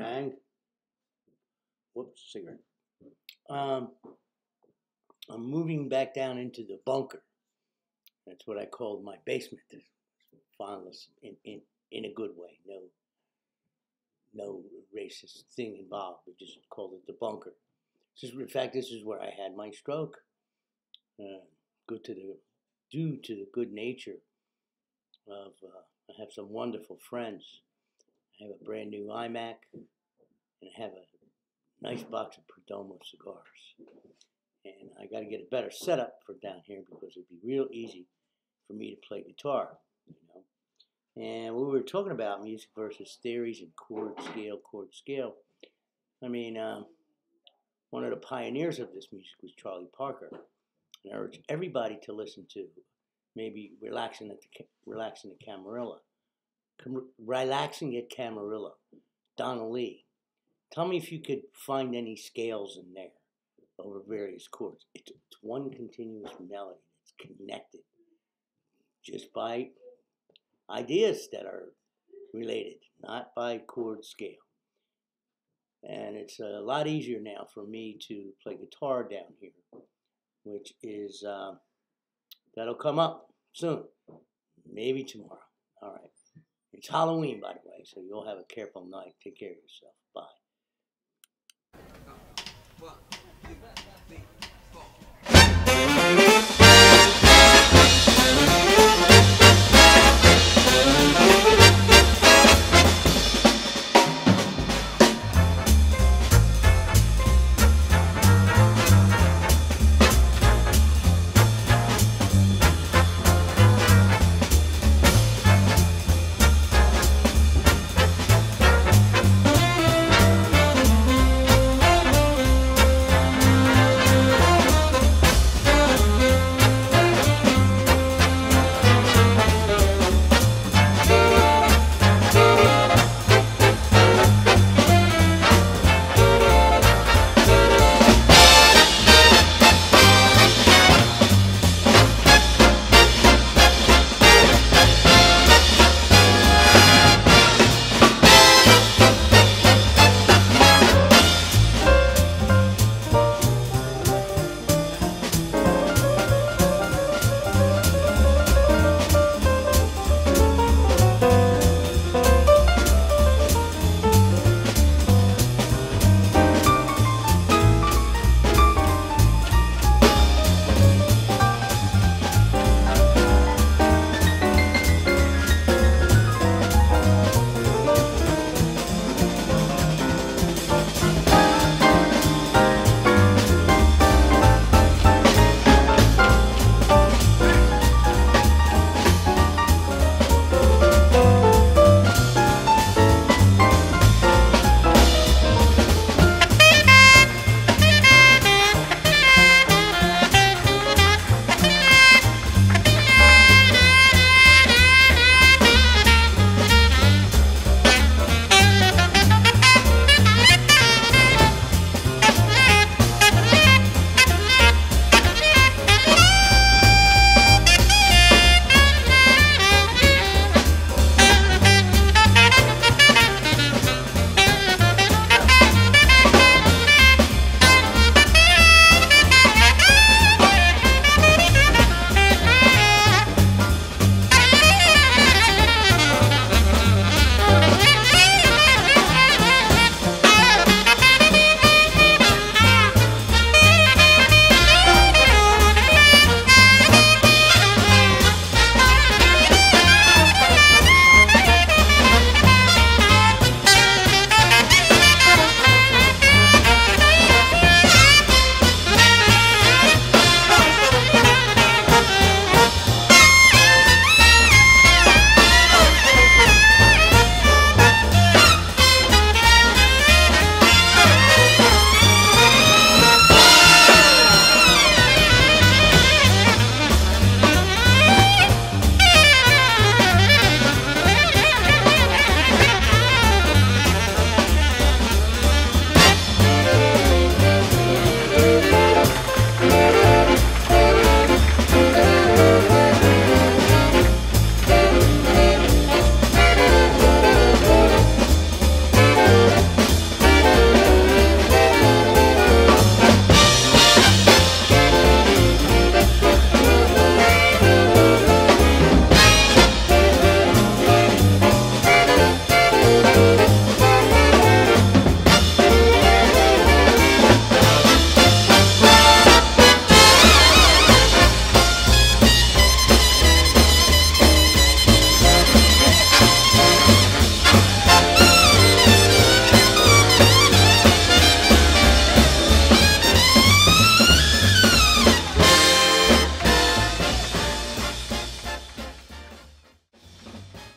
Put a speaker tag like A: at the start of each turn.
A: gang. Whoops, cigarette. I'm moving back down into the bunker. That's what I called my basement. Fondness in a good way. No racist thing involved. We just called it the bunker. In fact, this is where I had my stroke. Due to the good nature of, I have some wonderful friends. I have a brand new Imac, and I have a nice box of Perdomo cigars. And I got to get a better setup for down here because it'd be real easy for me to play guitar, you know. And we were talking about music versus theories and chord scale. I mean, one of the pioneers of this music was Charlie Parker. And I urge everybody to listen to maybe Relaxing at Camarillo. Relaxing at Camarillo. Donna Lee. Tell me if you could find any scales in there over various chords. It's one continuous melody that's connected just by ideas that are related, not by chord scale. And it's a lot easier now for me to play guitar down here, which is, that'll come up soon, maybe tomorrow. All right. It's Halloween, by the way, so you'll have a careful night. Take care of yourself. Bye. 1, 2, 3.